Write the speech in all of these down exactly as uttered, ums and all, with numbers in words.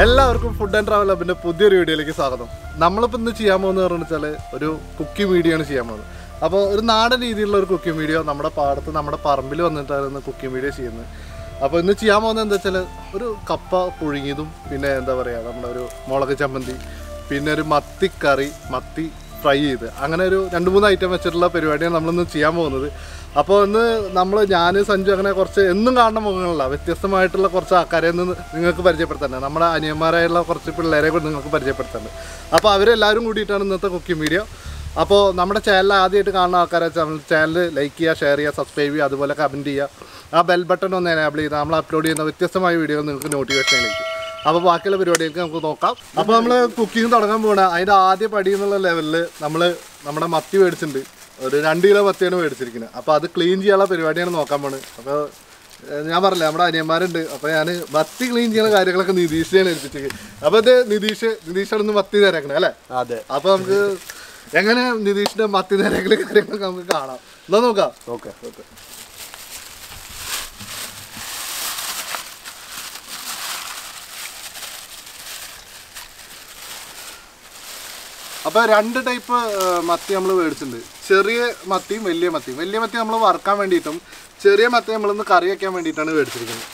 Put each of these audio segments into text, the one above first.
എല്ലാവർക്കും food and travel ഹബിന്റെ പുതിയൊരു വീഡിയോയിലേക്ക് സ്വാഗതം. നമ്മളിപ്പോൾ ഇന്ന് ചെയ്യാൻ പോകുന്നത് പറഞ്ഞു വെച്ചാൽ ഒരു കുക്കിംഗ് വീഡിയോ ആണ് ചെയ്യാൻ പോകുന്നത്. അപ്പോൾ ഒരു നാടൻ രീതിയിലുള്ള ഒരു കുക്കിംഗ് വീഡിയോ നമ്മുടെ പാടത്ത് നമ്മുടെ പറമ്പിൽ വന്നിട്ടാണ് കുക്കിംഗ് വീഡിയോ ചെയ്യുന്നത്. അപ്പോൾ ഇന്ന് ചെയ്യാൻ പോകുന്നത് എന്താ വെച്ചാൽ ഒരു കപ്പ പുഴുങ്ങിയതും പിന്നെ എന്താ പറയുക നമ്മുടെ ഒരു മുളക് ചമ്മന്തി പിന്നെ ഒരു മത്തി കറി മത്തി ഫ്രൈ ചെയ്ത് അങ്ങനെ ഒരു രണ്ട് മൂന്ന് ഐറ്റം വെച്ചിട്ടുള്ള പരിപാടിയാണ് നമ്മളിന്ന് ചെയ്യാൻ പോകുന്നത്. അപ്പോൾ ഇന്ന് നമ്മൾ ഞാൻ സഞ്ജു അങ്ങനെ കുറച്ച് എന്നും കാണുന്ന മുഖങ്ങളല്ല, വ്യത്യസ്തമായിട്ടുള്ള കുറച്ച് ആൾക്കാരെ ഒന്ന് നിങ്ങൾക്ക് പരിചയപ്പെടുത്താനുണ്ട്. നമ്മുടെ അനിയന്മാരായുള്ള കുറച്ച് പിള്ളേരെ കൂടി നിങ്ങൾക്ക് പരിചയപ്പെടുത്താനുണ്ട്. അപ്പോൾ അവരെല്ലാവരും കൂടിയിട്ടാണ് ഇന്നത്തെ കുക്കിംഗ് വീഡിയോ. അപ്പോൾ നമ്മുടെ ചാനൽ ആദ്യമായിട്ട് കാണുന്ന ആൾക്കാരെ ചാനൽ ലൈക്ക് ചെയ്യുക, ഷെയർ ചെയ്യുക, സബ്സ്ക്രൈബ് ചെയ്യുക, അതുപോലെ കമൻറ്റ് ചെയ്യുക. ആ ബെൽ ബട്ടൺ ഒന്ന് എനേബിൾ ചെയ്താൽ നമ്മൾ അപ്ലോഡ് ചെയ്യുന്ന വ്യത്യസ്തമായ വീഡിയോകൾ നിങ്ങൾക്ക് നോട്ടിഫിക്കേഷനിലേക്ക്. അപ്പോൾ ബാക്കിയുള്ള പരിപാടികൾക്ക് നമുക്ക് നോക്കാം. അപ്പോൾ നമ്മൾ കുക്കിംഗ് തുടങ്ങാൻ പോകണം. അതിൻ്റെ ആദ്യ പടി എന്നുള്ള ലെവലിൽ നമ്മൾ നമ്മുടെ മത്തി മേടിച്ചിട്ടുണ്ട്. ഒരു രണ്ട് കിലോ മത്തിയാണ് മേടിച്ചിരിക്കുന്നത്. അപ്പോൾ അത് ക്ലീൻ ചെയ്യാനുള്ള പരിപാടിയാണ് നോക്കാൻ പോകുന്നത്. അപ്പോൾ ഞാൻ പറഞ്ഞില്ല നമ്മുടെ അനിയന്മാരുണ്ട്. അപ്പോൾ ഞാൻ മത്തി ക്ലീൻ ചെയ്യുന്ന കാര്യങ്ങളൊക്കെ നിതീഷിനെയാണ് ഏൽപ്പിച്ചത്. അപ്പോൾ ഇത് നിതീഷ് നിതീഷാണ് മത്തി നേരാക്കണേ അല്ലേ? അതെ. അപ്പോൾ നമുക്ക് എങ്ങനെ നിതീഷിൻ്റെ മത്തി നേരാക്കൽ കാര്യങ്ങളൊക്കെ നമുക്ക് കാണാം. എന്നാ നോക്കാം. ഓക്കെ ഓക്കെ അപ്പോൾ രണ്ട് ടൈപ്പ് മത്തി നമ്മൾ മേടിച്ചിട്ടുണ്ട്. ചെറിയ മത്തിയും വലിയ മത്തിയും. വലിയ മത്തി നമ്മൾ വറുക്കാൻ വേണ്ടിയിട്ടും ചെറിയ മത്തി നമ്മളൊന്ന് കറി വയ്ക്കാൻ വേണ്ടിയിട്ടാണ് മേടിച്ചിരിക്കുന്നത്.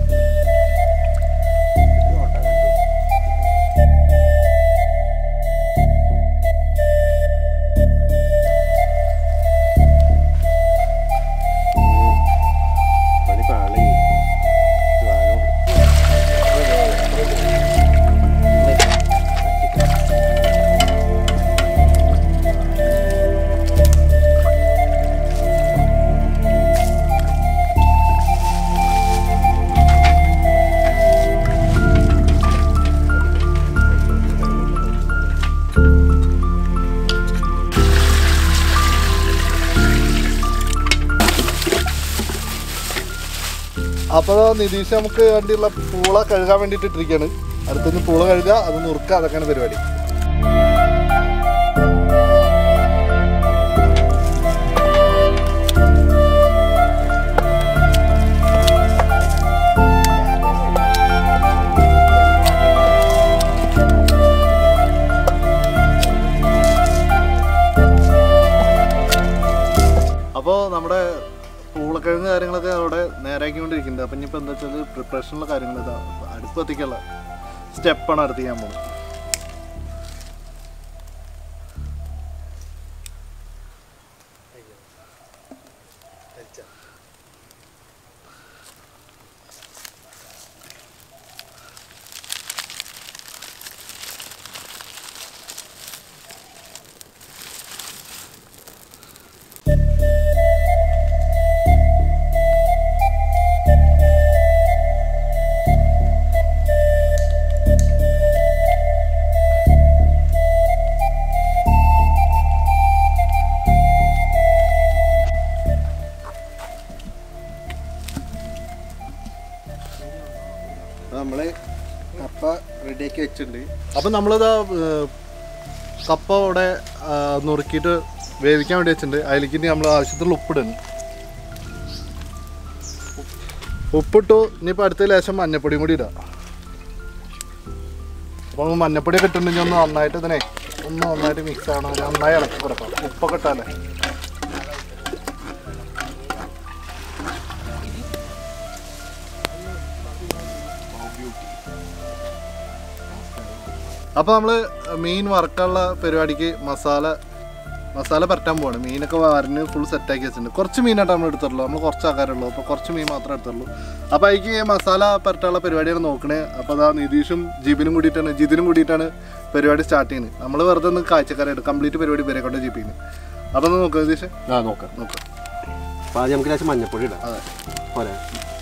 അപ്പോൾ നിതീഷ് നമുക്ക് വേണ്ടിയുള്ള പൂള കഴുകാൻ വേണ്ടിയിട്ട് ഇട്ടിരിക്കുകയാണ്. അടുത്തുനിന്ന് പൂള കഴുകുക, അത് നുറുക്കുക, അതൊക്കെയാണ് പരിപാടി. അപ്പോൾ നമ്മുടെ പൂളക്കിഴങ്ങ് കാര്യങ്ങളൊക്കെ അവിടെ നേരാക്കിക്കൊണ്ടിരിക്കുന്നുണ്ട്. അപ്പം ഇനിയിപ്പോൾ എന്താ വെച്ചാൽ പ്രിപ്പറേഷനുള്ള കാര്യങ്ങൾ ഇതാ അടുപ്പ് കത്തിക്കുള്ള സ്റ്റെപ്പാണ് അടുത്ത് ചെയ്യാൻ പോകുന്നത്. നമ്മൾ കപ്പ റെഡിയാക്കി വെച്ചിട്ടുണ്ട്. അപ്പം നമ്മളിതാ കപ്പ അവിടെ നുറുക്കിയിട്ട് വേവിക്കാൻ വേണ്ടി വെച്ചിട്ടുണ്ട്. അതിലേക്ക് ഇനി നമ്മൾ ആവശ്യത്തിലുള്ള ഉപ്പിടുന്നു. ഉപ്പിട്ടു. ഇനിയിപ്പോൾ അടുത്ത ലേശം മഞ്ഞപ്പൊടിയും കൂടി ഇടാം. അപ്പോൾ നമ്മൾ മഞ്ഞപ്പൊടിയൊക്കെ ഇട്ടിട്ടുണ്ടെങ്കിൽ ഒന്ന് നന്നായിട്ട് ഇതിനെ ഒന്ന് നന്നായിട്ട് മിക്സ് ആവണം. നന്നായി ഇളക്കി കൊടുക്കാം. ഉപ്പൊക്കെ ഇട്ടാലേ. അപ്പോൾ നമ്മൾ മീൻ വറുക്കാനുള്ള പരിപാടിക്ക് മസാല മസാല പരട്ടാൻ പോവാണ്. മീനൊക്കെ വരഞ്ഞ് ഫുൾ സെറ്റാക്കി വെച്ചിട്ടുണ്ട്. കുറച്ച് മീനായിട്ട് നമ്മൾ എടുത്തുള്ളൂ. നമ്മൾ കുറച്ച് ആൾക്കാരുള്ളൂ. അപ്പോൾ കുറച്ച് മീൻ മാത്രമേ എടുത്തുള്ളൂ. അപ്പോൾ അതിലേക്ക് മസാല പരട്ടാനുള്ള പരിപാടിയാണ് നോക്കണേ. അപ്പോൾ അതാ നിതീഷും ജിബിനും കൂടിയിട്ടാണ് ജിതിനും കൂടിയിട്ടാണ് പരിപാടി സ്റ്റാർട്ട് ചെയ്യുന്നത്. നമ്മൾ വെറുതെ ഒന്ന് കാഴ്ചക്കാരായിട്ട് കംപ്ലീറ്റ് പരിപാടി വരെ കൊണ്ട് ജിപ്പിന്ന്. അതൊന്ന് നോക്കാം നിതീഷ്. ആ നോക്കാം നോക്കാം. അപ്പോൾ ആദ്യം നമുക്ക് ലേശം മഞ്ഞപ്പൊടി ഇടാം. അതെ പോരെ.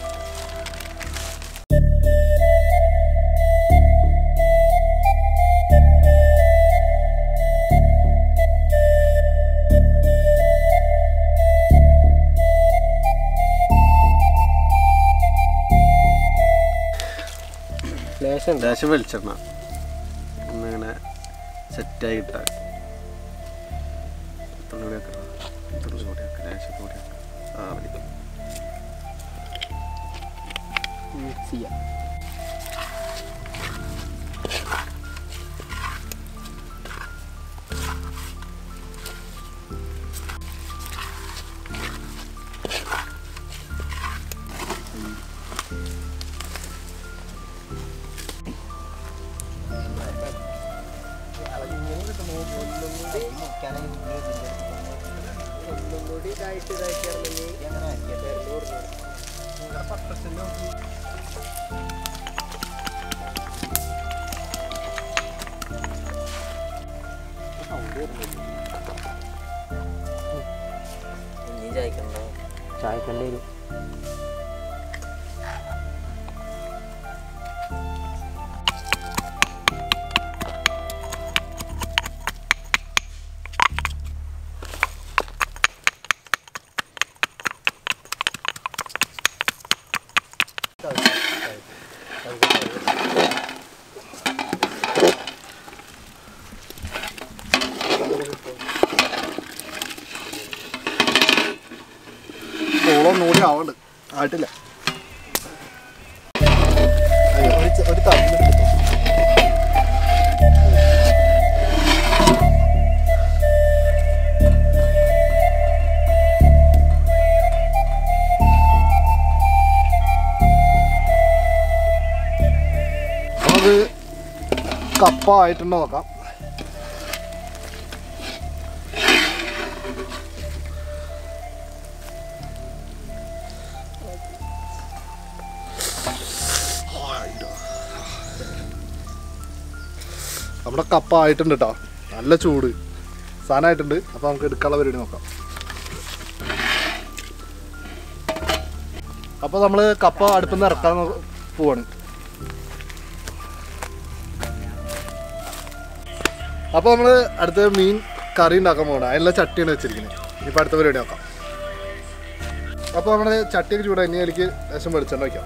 ലേശം ലേശം വെളിച്ചെണ്ണ ഒന്നിങ്ങനെ സെറ്റായി കിട്ടാൻ. തുള്ളി വെക്കണം. തുള്ളി കൂടി വെക്കാം. ലേശം കൂടി വെക്കാം. ആ മതി. മിക്സ് ചെയ്യാം. ചായക്കണ്ടേ വരും. ഓളൊന്നുകൂടി ആവണ്ട് ആയിട്ടില്ല. ഒരു തമ്മിലെടുത്തു. അത് കപ്പ ആയിട്ടുണ്ടോ നോക്കാം. നമ്മുടെ കപ്പ ആയിട്ടുണ്ട് കേട്ടോ, നല്ല ചൂട് സാധനമായിട്ടുണ്ട്. അപ്പോൾ നമുക്ക് എടുക്കാനുള്ള പരിപാടി നോക്കാം. അപ്പോൾ നമ്മൾ കപ്പ അടുപ്പിൽ നിന്ന് ഇറക്കാൻ പോവാണ്. അപ്പോൾ നമ്മൾ അടുത്ത മീൻ കറി ഉണ്ടാക്കാൻ പോകണം. അതിനുള്ള ചട്ടിയാണ് വെച്ചിരിക്കുന്നത്. ഇനിയിപ്പോൾ അടുത്ത പരിപാടി നോക്കാം. അപ്പോൾ നമ്മൾ ചട്ടിയൊക്കെ ചൂടായി. ഇനി അതിലേക്ക് ലേശം വെളിച്ചെണ്ണ വയ്ക്കാം.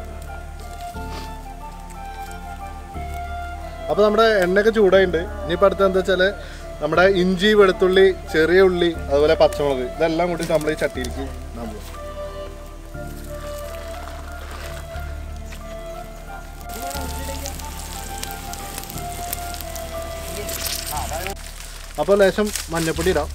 അപ്പോൾ നമ്മുടെ എണ്ണയൊക്കെ ചൂടായിട്ടുണ്ട്. ഇനിയിപ്പോൾ അടുത്ത് എന്താ വെച്ചാൽ നമ്മുടെ ഇഞ്ചി, വെളുത്തുള്ളി, ചെറിയ ഉള്ളി, അതുപോലെ പച്ചമുളക്, ഇതെല്ലാം കൂടി നമ്മൾ ഈ ചട്ടിയിലേക്ക് നമ്മൾ അപ്പോൾ ലേശം മഞ്ഞപ്പൊടി ഇടാം.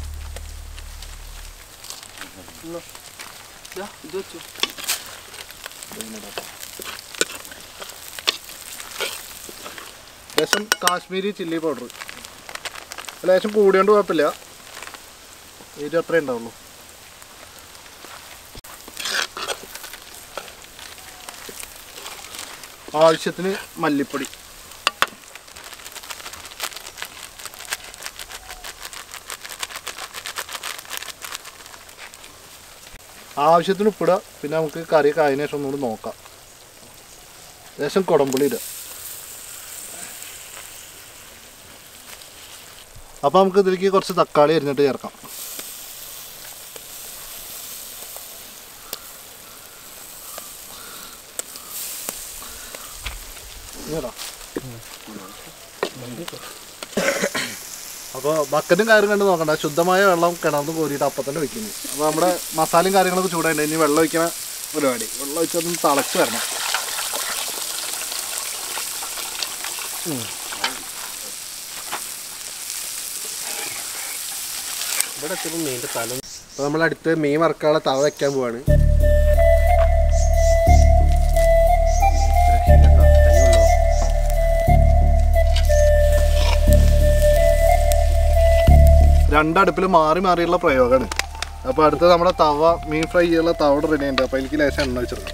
ലേശം കാശ്മീരി ചില്ലി പൗഡർ. ലേശം കൂടിയോണ്ട് കുഴപ്പമില്ല, ഇത് അത്രേ ഉണ്ടാവുള്ളൂ. ആവശ്യത്തിന് മല്ലിപ്പൊടി, ആവശ്യത്തിന് ഉപ്പിടുക. പിന്നെ നമുക്ക് കറി കായതിനു ശേഷം ഒന്നുകൂടി നോക്കാം. ലേശം കുടംപുളി ഇടുക. അപ്പോൾ നമുക്ക് ഇതിലേക്ക് കുറച്ച് തക്കാളി അരിഞ്ഞിട്ട് ചേർക്കാം. അപ്പോൾ ബക്കറ്റും കാര്യം കണ്ട് നോക്കണ്ട, ശുദ്ധമായ വെള്ളം കിണർന്ന് കോരിയിട്ട് അപ്പം തന്നെ വെക്കുന്നു. അപ്പോൾ നമ്മുടെ മസാലയും കാര്യങ്ങളൊക്കെ ചൂടായിട്ട് ഇനി വെള്ളം ഒഴിക്കുന്ന പരിപാടി. വെള്ളം ഒഴിച്ചൊന്ന് തിളച്ച് വരണം. ഇവിടെ എത്തുമ്പോൾ മീൻ്റെ തല. അപ്പോൾ നമ്മൾ അടുത്ത് മീൻ വറുക്കാനുള്ള തവ വയ്ക്കാൻ പോവാണ്. രണ്ടടുപ്പിൽ മാറി മാറിയുള്ള പ്രയോഗമാണ്. അപ്പോൾ അടുത്ത് നമ്മുടെ തവ മീൻ ഫ്രൈ ചെയ്യാനുള്ള തവ റെഡി ഉണ്ട്. അപ്പോൾ എനിക്ക് ലേശം എണ്ണ വെച്ചെടുക്കാം.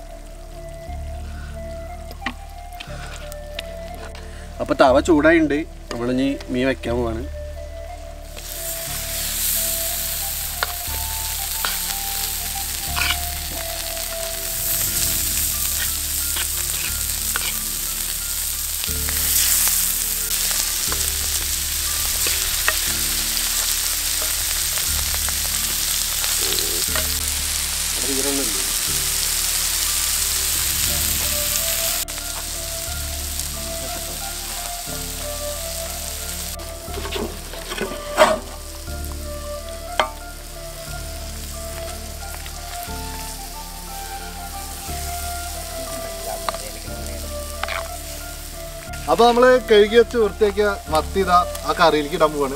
അപ്പോൾ തവ ചൂടായിട്ടുണ്ട്. നമ്മളിനി മീൻ വയ്ക്കാൻ പോവാണ്. അപ്പോൾ നമ്മൾ കഴുകി വെച്ച് വൃത്തിയാക്കിയ മത്തി ഇതാ ആ കറിയിലേക്ക് ഇടാൻ പോവാണ്.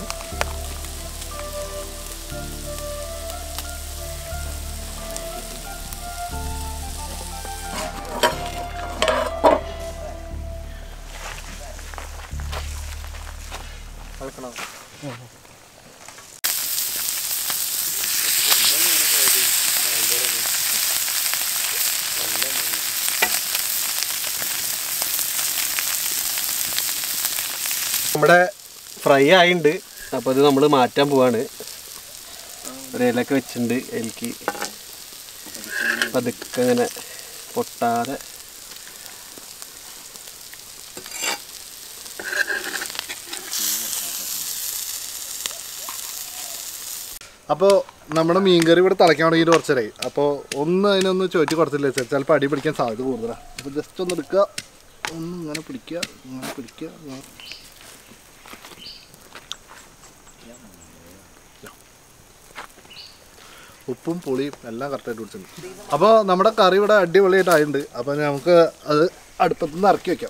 നമ്മുടെ ഫ്രൈ ആയിട്ടുണ്ട്. അപ്പോൾ ഇത് നമ്മൾ മാറ്റാൻ പോവാണ്. ഒരയിലൊക്കെ വെച്ചിട്ടുണ്ട്. എനിക്ക് പതുക്കെ ഇങ്ങനെ പൊട്ടാതെ അപ്പോൾ നമ്മുടെ മീൻകറി ഇവിടെ തിളയ്ക്കാൻ തുടങ്ങിയിട്ട് കുറച്ചേരായി. അപ്പോൾ ഒന്ന് അതിനൊന്ന് ചോദിച്ച് കൊടുത്തില്ല വെച്ചാൽ ചിലപ്പോൾ അടി പിടിക്കാൻ സാധ്യത കൂടുതലാണ്. അപ്പോൾ ജസ്റ്റ് ഒന്ന് എടുക്കുക, ഒന്ന് ഇങ്ങനെ പിടിക്കുക, ഇങ്ങനെ പിടിക്കുക. ഉപ്പും പുളിയും എല്ലാം കറക്റ്റായിട്ട് പിടിച്ചിട്ടുണ്ട്. അപ്പോൾ നമ്മുടെ കറി ഇവിടെ അടിപൊളിയായിട്ടായിട്ടുണ്ട്. അപ്പോൾ നമുക്ക് അത് അടുപ്പത്തുനിന്ന് ഇറക്കി വയ്ക്കാം.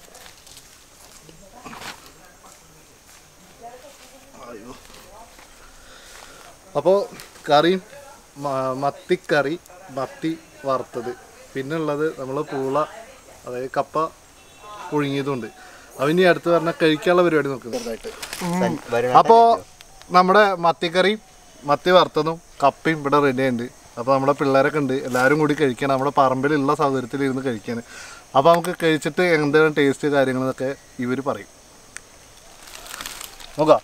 അപ്പോൾ കറി മത്തിക്കറി, മത്തി വറുത്തത്, പിന്നെ ഉള്ളത് നമ്മൾ പൂള, അതായത് കപ്പ പുഴുങ്ങിയതുണ്ട്. അപ്പം ഇനി അടുത്ത് പറഞ്ഞാൽ കഴിക്കാനുള്ള പരിപാടി നോക്കുന്നത്. അപ്പോൾ നമ്മുടെ മത്തിക്കറി, മത്തി വറുത്തതും കപ്പയും ഇവിടെ റെഡി ആയിട്ടുണ്ട്. അപ്പോൾ നമ്മുടെ പിള്ളേരൊക്കെ ഉണ്ട്, എല്ലാവരും കൂടി കഴിക്കാൻ നമ്മുടെ പറമ്പിലുള്ള സൗകര്യത്തിൽ ഇരുന്ന് കഴിക്കാൻ. അപ്പോൾ നമുക്ക് കഴിച്ചിട്ട് എന്താണ് ടേസ്റ്റ് കാര്യങ്ങളൊക്കെ ഇവർ പറയും. നോക്കാം.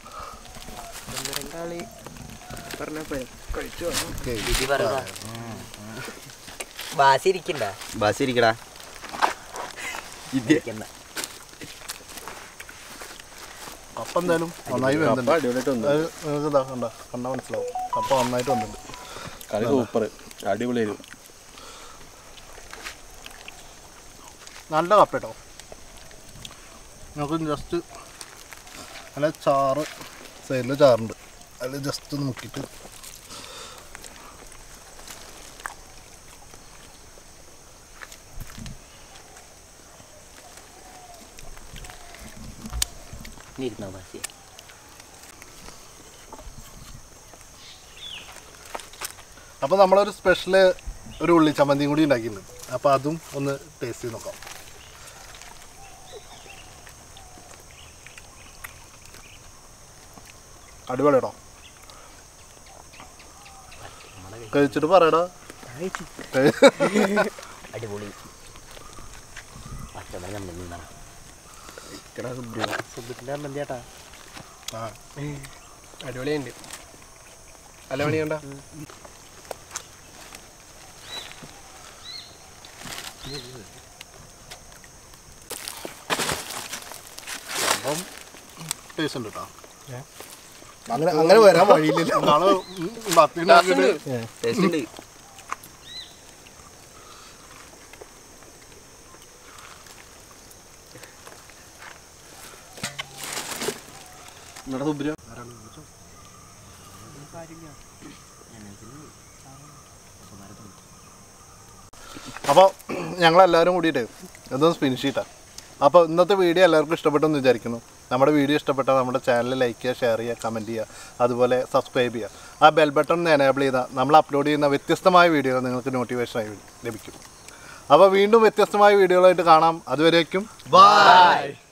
കപ്പ എന്തായാലും നന്നായി വന്നിട്ടുണ്ട്. ഇതാ കണ്ട കണ്ടാൽ മനസ്സിലാവും, കപ്പ നന്നായിട്ട് വന്നിട്ടുണ്ട്. കറി സൂപ്പർ, അടിപൊളിയായിരുന്നു. നല്ല കപ്പ കേട്ടോ. നമുക്ക് ജസ്റ്റ് നല്ല ചാറ് സൈഡിൽ ചാറുണ്ട്, അതിൽ ജസ്റ്റ് ഒന്ന് മുക്കിയിട്ട് അപ്പോൾ നമ്മളൊരു സ്പെഷ്യൽ ഒരു ഉള്ളി ചമ്മന്തിയും കൂടി ഉണ്ടാക്കിയിട്ടുണ്ട്. അപ്പോൾ അതും ഒന്ന് ടേസ്റ്റ് ചെയ്ത് നോക്കാം. അടിപൊളി കേട്ടോ. കഴിച്ചിട്ട് പറയടാ. അടിപൊളി മന്തിയാട്ടാ. ആ അടിപൊളിയുണ്ട്. അല്ല പണി കണ്ട ടേസ്റ്റ് ഉണ്ട് കേട്ടോ. അങ്ങനെ അങ്ങനെ വരാൻ വഴിയില്ല. നാളെ ടേസ്റ്റ് ഉണ്ട്. നമ്മുടെ സുബ്ര അപ്പോൾ ഞങ്ങളെല്ലാവരും കൂടിയിട്ട് ഇതൊന്ന് ഫിനിഷ് ചെയ്താൽ. അപ്പോൾ ഇന്നത്തെ വീഡിയോ എല്ലാവർക്കും ഇഷ്ടപ്പെട്ടെന്ന് വിചാരിക്കുന്നു. നമ്മുടെ വീഡിയോ ഇഷ്ടപ്പെട്ടാൽ നമ്മുടെ ചാനൽ ലൈക്ക് ചെയ്യുക, ഷെയർ ചെയ്യുക, കമൻറ്റ് ചെയ്യുക, അതുപോലെ സബ്സ്ക്രൈബ് ചെയ്യുക. ആ ബെൽ ബട്ടൺ ഒന്ന് എനേബിൾ ചെയ്താൽ നമ്മൾ അപ്ലോഡ് ചെയ്യുന്ന വ്യത്യസ്തമായ വീഡിയോകൾ നിങ്ങൾക്ക് നോട്ടിഫിക്കേഷനായി ലഭിക്കും. അപ്പോൾ വീണ്ടും വ്യത്യസ്തമായ വീഡിയോകളായിട്ട് കാണാം. അതുവരേക്കും ബൈ.